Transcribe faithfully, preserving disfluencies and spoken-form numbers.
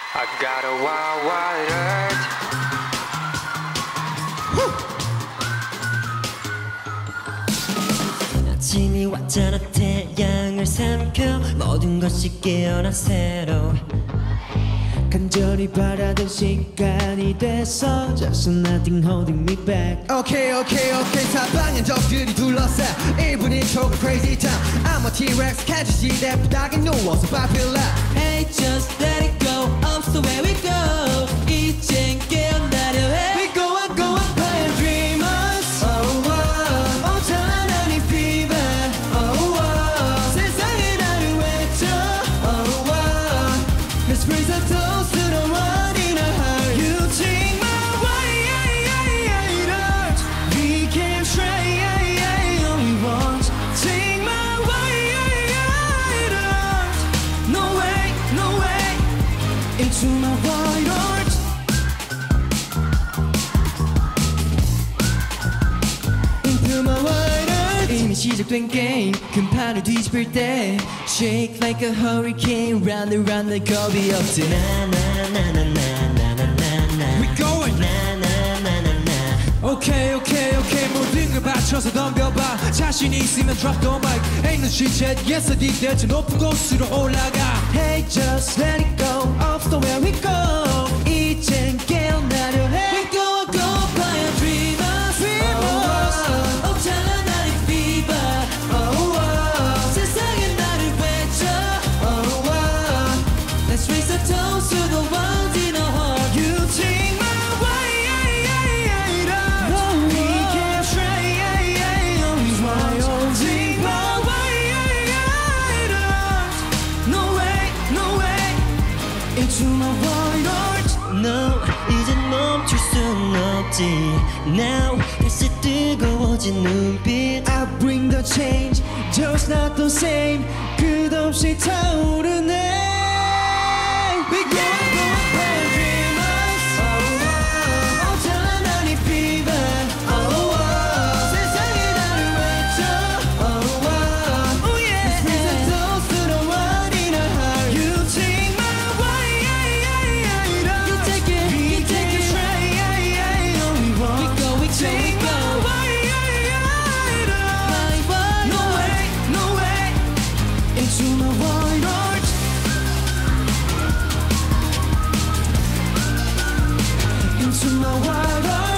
I got a wild, wild earth. 아침이 왔잖아. 태양을 삼켜 모든 것이 깨어나 새로 간절히 바라던 시간이 됐어. Just nothing holding me back. Okay, okay, okay. 사방엔 적들이 둘러싸 일 분이 초과 crazy time. I'm a T-Rex 가지시대 바닥에 누워서 papilla. Hey, just let it go. Up the way we go. 이젠 깨어나려 해. We go on, go on, play and dream us. Oh, oh, oh, 찬란한 이 fever. Oh, oh, 세상에 나를 외쳐. Oh, oh, let's raise a toast to the one in our heart. You take my wild, we can try only once. Take my wild, no way, no way, into my wild heart. Into my wild heart. 이미 시작된 게임 금판을 뒤집을 때 Shake like a hurricane round and round 내 겁이 없지. 나나나나나나나나나 We going. 나나나나나 Okay, okay, okay. 모든 걸 바쳐서 덤벼봐. 자신 있으면 drop the mic. Ain't no shit yet. Yes, I did that. 저 높은 곳으로 올라가. Hey, just let it go. Off the where we go. 이젠 깨어나려 해. We go go by a dreamer dreamer oh 찬란한 이 fever Oh, oh, 세상에 나를 외쳐 oh, oh. Let's raise a toast to the ones in our heart You take my wild heart. We can try only once. Take my wild heart. No way, no way, into my wild heart. No 이젠 멈출 순 없지 Now 다시 뜨거워진 눈빛 I bring the change, just not the same. 끝없이 타오르네. We go, go, play and dream us. Oh, oh, oh, 찬란한 이 fever. Oh, oh, 세상에 나를 외쳐. Oh, oh, oh, yeah. Let's raise a toast to the one in our heart. You take my wild heart. You take it, We you take can it try only We once. go, we go, Take we my go wild heart. My wild No way, no way, into my wild heart. Into my wild heart.